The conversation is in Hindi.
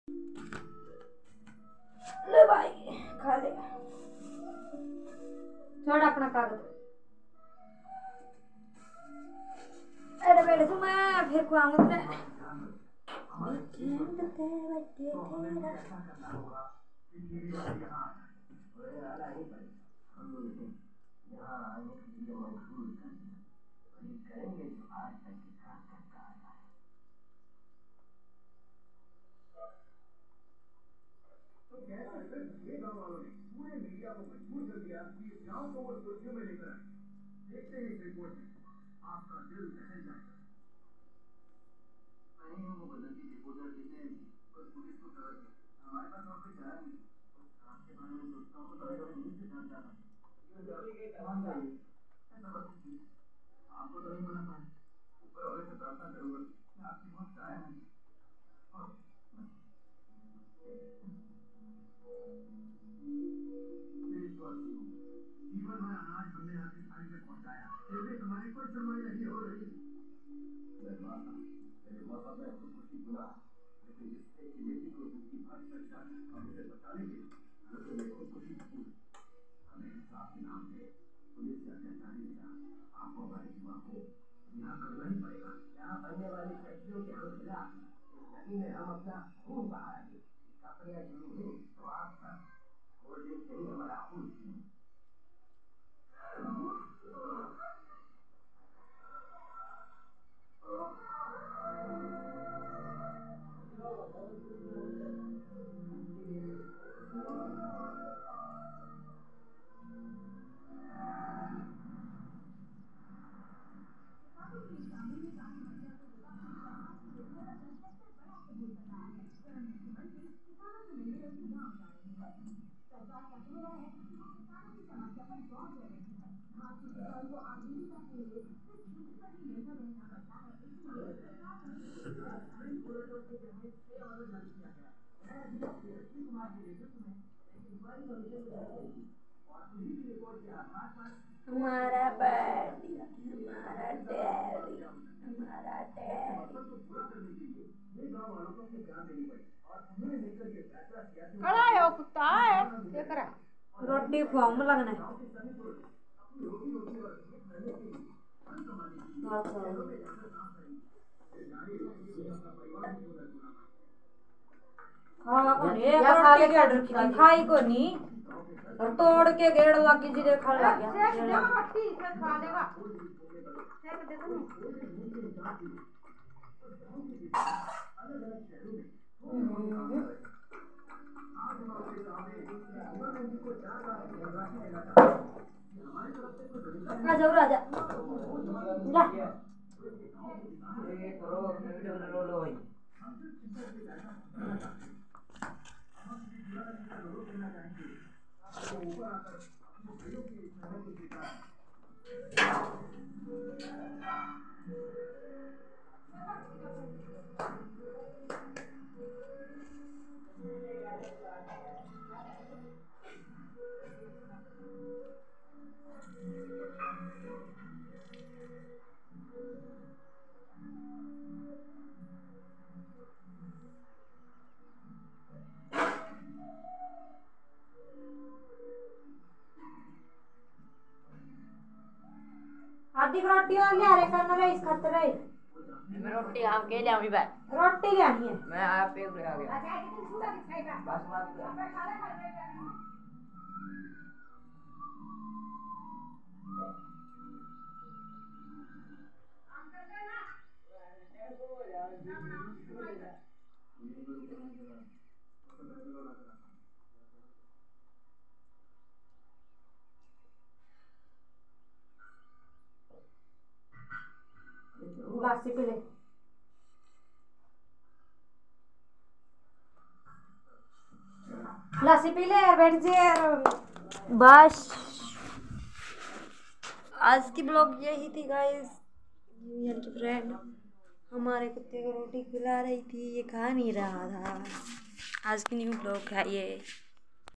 ले भाई खा ले, छोड़ अपना कागज। अरे बेटे तुम फिर को आऊंगा ये गांव वालों ने पूरे मीडिया को मजबूर कर दिया कि इस गांव को वो सुर्खियों में लेकर आए। देखते ही इस रिपोर्ट में आपका दिल दहल जाएगा। नहीं वो बदलती रिपोर्टर देते हैं बस पुलिस को खबर दे। हमारे पास और कोई चारा नहीं। आपके बारे में सोचता हूँ तो कभी कभी न्यूज़ से जान जाता हूँ। ये अभी के कमान चाहिए ऐसा बस कुछ आपको तो नहीं बना पाए। ऊपर वाले से प्रार्थना करूंगा कि आपकी मौत जाए नहीं। जीवन भर अनाज हमने आपकी थाली में पहुंचाया, फिर भी तुम्हारी कोई सुनवाई नहीं हो रही। मेरे माता ने खुद को बुला, लेकिन जिससे कि बेटी को उसकी बात सच्चा हम उसे बचाने के लिए मैं खुद को की हमें इंसाफ के नाम पे पुलिस से अत्याचारी मिला। आपको हमारी माँ को यहाँ करना ही पड़ेगा। यहाँ बनने वाली फैक्ट्रियों के हम खिलाफ नदी में हम अपना खून बहाएंगे। इसका प्रयास नहीं तो आपका कोल्ड ड्रिंक नहीं हमारा खून। हमारा बर्थडे, हमारा डैडी, हमारा खड़ा है वो कुत्ता है क्या करा रोटी फॉर्म लगना है। हाँ कौन एक रोटी गेड़ रखी थी खाई को नहीं और तोड़ के गेड़ लगी जी दे खा लग गया रोटी से खा लेगा सेक दे तुम आजा राजा जा आधी रोटी और ले रे करना रे इस खातिर रे मैं रोटी हम के ले आऊं भाई रोटी लेनी है मैं आप पे आ गया बस बात लासी पी ले लासी पी ले यार बैठ जा यार। बस आज की ब्लॉग यही थी गाइस। न्यू की फ्रेंड हमारे कुत्ते को रोटी खिला रही थी, ये खा नहीं रहा था। आज की न्यू ब्लॉग है ये।